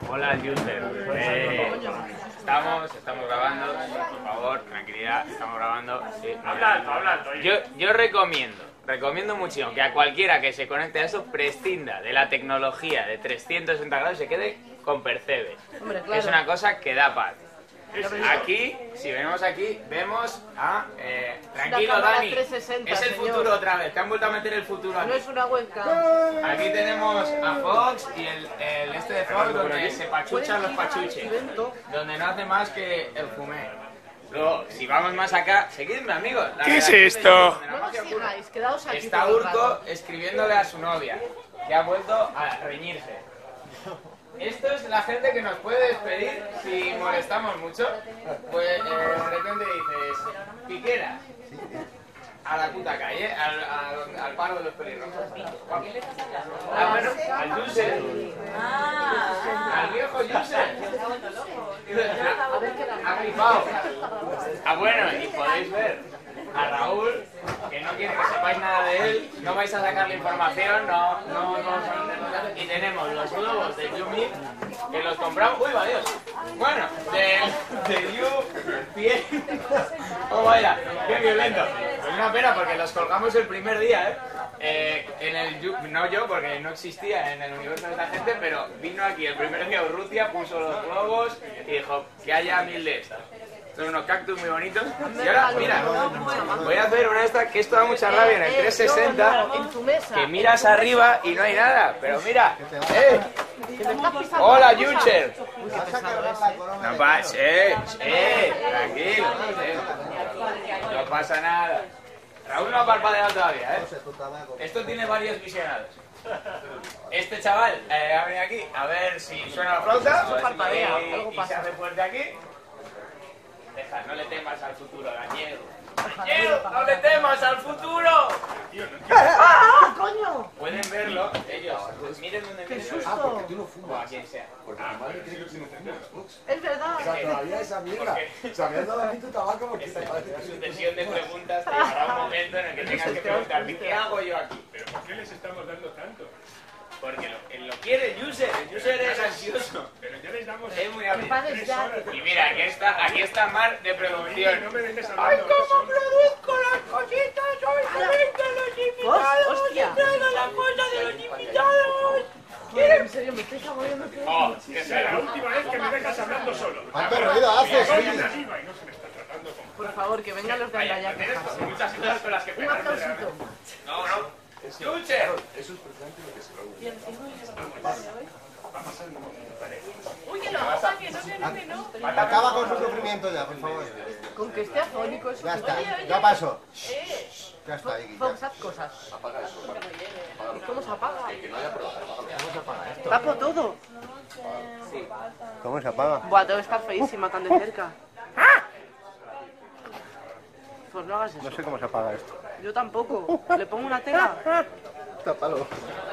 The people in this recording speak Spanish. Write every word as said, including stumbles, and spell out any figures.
Hola, user. Eh, estamos, estamos grabando, por favor, tranquilidad, estamos grabando. Sí, Hablando, hablando. yo, yo recomiendo, recomiendo muchísimo que a cualquiera que se conecte a eso prescinda de la tecnología de trescientos sesenta grados y se quede con Percebe. Hombre, claro. Es una cosa que da paz. Aquí, si venimos aquí, vemos a... Eh, tranquilo, cámara Dani, trescientos sesenta, es el señor. futuro otra vez, te han vuelto a meter el futuro aquí. No es una webcam. Aquí tenemos a Fox y el, el este de Fox donde se pachuchan los pachuches, donde no hace más que el fumé. Luego, si vamos más acá, seguidme, amigos. La ¿Qué es redacción de esto? YouTube, donde la No nos magia ocurre. sigáis, quedaos aquí. Está todo el Urco rato. escribiéndole a su novia, que ha vuelto a reñirse. Esto es la gente que nos puede despedir si molestamos mucho. Pues eh, de repente dices, Piqueras, a la puta calle, al, al, al paro de los pelirrojos. Ah, bueno, al Yusel, al viejo Yusel. Ha gripado. Ah, bueno, y podéis ver a Raúl, que no quiere que sepáis nada de él, no vais a sacar la información, no, no, no, no, y tenemos los globos de Yumi, que los compramos, uy, va Dios, bueno, del, del Yu, bien, ¿cómo era? Qué violento, pues una pena porque los colgamos el primer día, ¿eh? Eh, en el Yu, no yo, porque no existía en el universo de esta gente, pero vino aquí el primer día Urrutia, puso los globos y dijo que haya mil de estas. Son unos cactus muy bonitos. Y ahora, mira, voy a hacer una de estas que esto da mucha rabia en el trescientos sesenta, En tu mesa. que miras arriba y no hay nada. Pero mira, ¡eh! ¡Hola, Yucher! No pasa, ¡eh! ¡eh! Tranquilo, eh. No pasa nada. Raúl no ha parpadeado todavía, ¿eh? Esto tiene varios visionados. Este chaval eh, ha venido aquí a ver si suena la flauta Eso parpadea, y, algo y se pasa. hace fuerte aquí. Deja, no le temas al futuro, Daniel. ¡Daniel, no le temas al futuro! ¡Ah, coño! Pueden verlo ellos. Pues miren dónde ¡Qué viene. susto! Ah, porque tú no O a fumas. quien sea. Porque mi madre cree que tú no fumas. Es verdad. O sea, todavía esa mierda. Se habían dado a ti tu tabaco porque Esta te parece que sucesión de preguntas te llevará un momento en el que tengas que preguntarte ¿qué hago yo aquí? ¿Pero por qué les estamos dando tanto? Porque lo, él lo quiere el user, el user es ansioso. Pero ya les damos Es muy Que hábil. pagues tres ya. horas. Y mira, aquí está, aquí está Mar de No producción. me dejes ¡Ay, hablando. cómo que produzco las cositas! ¡Hoy traigo los invitados! ¡Hostia! ¡Traigo la cosa de los invitados! ¿Quieren? En serio, me estáis aburriendo. Oh, son- que que sea la sea. última vez que me dejas hablando solo. ¿Cuánto ruido haces, Soy oye? una diva y no se me está tratando como... Por favor, que vengan los de Vaya, allá a tienes quejarse. muchas cosas con las que Un pegarte aplausito. realmente. No, no. User. Eso es precisamente lo que se lo Uy, que lo haga, que no, que no, que no. Acaba con su sufrimiento ya, por favor. Con que esté afónico eso. Ya está, ya pasó. Eh, Ya está, Iggy. Fox, haz cosas. Apaga eso. ¿Y cómo se apaga? ¿Cómo se apaga esto? Tapo todo. ¿Cómo se apaga? Buah, debe estar feísima tan de cerca. Pues no hagas No eso. sé cómo se apaga esto. Yo tampoco. Le pongo una tela. Tápalo.